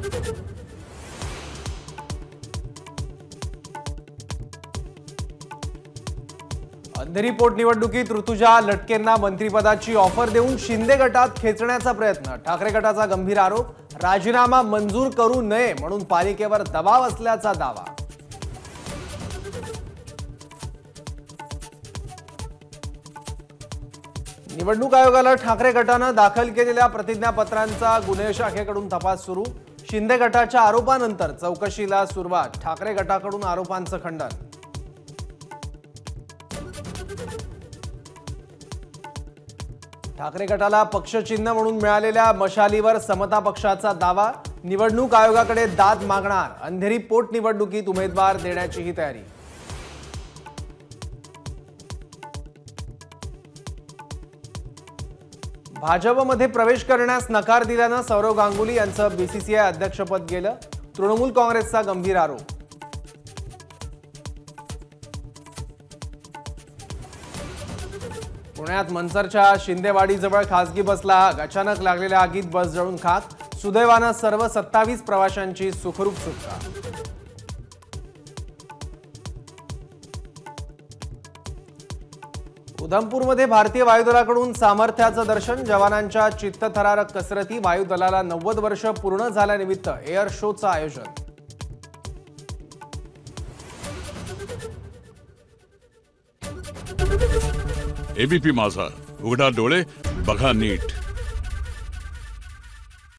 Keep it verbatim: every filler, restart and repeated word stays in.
अंधेरी पोटनिवडणुकीत ऋतुजा लटकेंना मंत्रिपदाची ऑफर देऊन शिंदे गटात खेचण्याचा प्रयत्न। ठाकरे गटाचा गंभीर आरोप, राजीनामा मंजूर करू नये म्हणून पालिकेवर दबाव असल्याचा दावा। निवडणूक आयोगाला ठाकरे गटाने दाखल केलेल्या प्रतिज्ञापत्रांचा गुन्हे शाखेकडून तपास सुरू। शिंदे गटाच्या आरोपानंतर चौकशीला सुरुवात। ठाकरे गटाकडून आरोपांचं खंडन। ठाकरे गटाला पक्षचिन्ह म्हणून मिळालेल्या मशालीवर समता पक्षाचा दावा। निवडणूक आयोगाकडे दाद मागणार। अंधेरी पोटनिवडणुकीत उमेदवार देण्याचीही तयारी। भाजपमध्ये प्रवेश करण्यास नकार दिल्यानं सौरव गांगुली यांचं बीसीसीआय अध्यक्षपद गेलं। तृणमूल काँग्रेसचा गंभीर आरोप। पुण्यात मनसरच्या शिंदेवाडीजवळ खासगी बसला आग। अचानक लागलेल्या आगीत बस जळून खाक। सुदैवानं सर्व सत्तावीस प्रवाशांची सुखरूप सुटका। उधमपूरमध्ये भारतीय वायुदलाकडून सामर्थ्याचं दर्शन। जवानांच्या चित्तथरारक कसरती। वायुदलाला नव्वद वर्ष पूर्ण झाल्यानिमित्त एअर शोचं आयोजन। एबीपी माझा, उघडा डोळे बघा नीट।